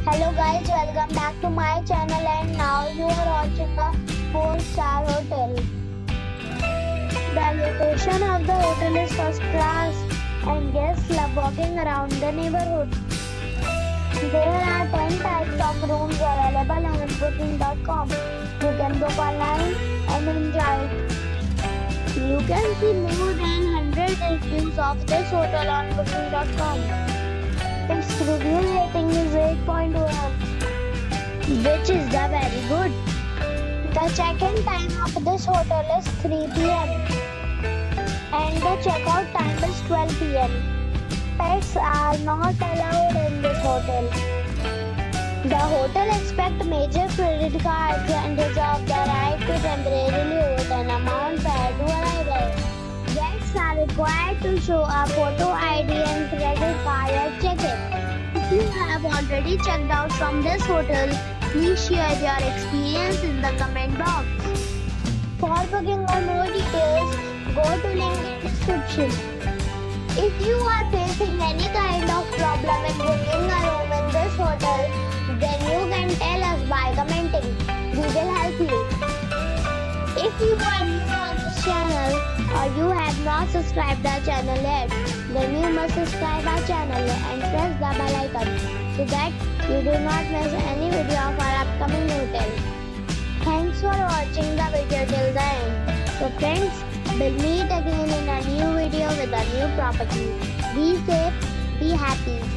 Hello guys, welcome back to my channel and now you are watching a 4-star hotel. The location of the hotel is first class and guests love walking around the neighborhood. There are 10 types of rooms available on booking.com. You can book online and enjoy it. You can see more than 100 reviews of this hotel on booking.com. Its review rating is 8.1, which is the very good. The check-in time of this hotel is 3 p.m. and the check-out time is 12 p.m. Pets are not allowed in this hotel. The hotel accepts major credit cards and reserves the right to temporarily hold an amount prior to arrival. Guests are required to show a photo ID and credit card at check-in. If you have already checked out from this hotel, please share your experience in the comment box. For booking or more details, go to link in description. If you are facing any kind of problem in booking a room in this hotel, then you can tell us by commenting. We will help you. If you are new on this channel or you have not subscribed our channel yet, then you must subscribe our channel and press the bell icon so that you do not miss any video of our upcoming hotel. Thanks for watching the video till the end. So friends, we'll meet again in a new video with a new property. Be safe, be happy.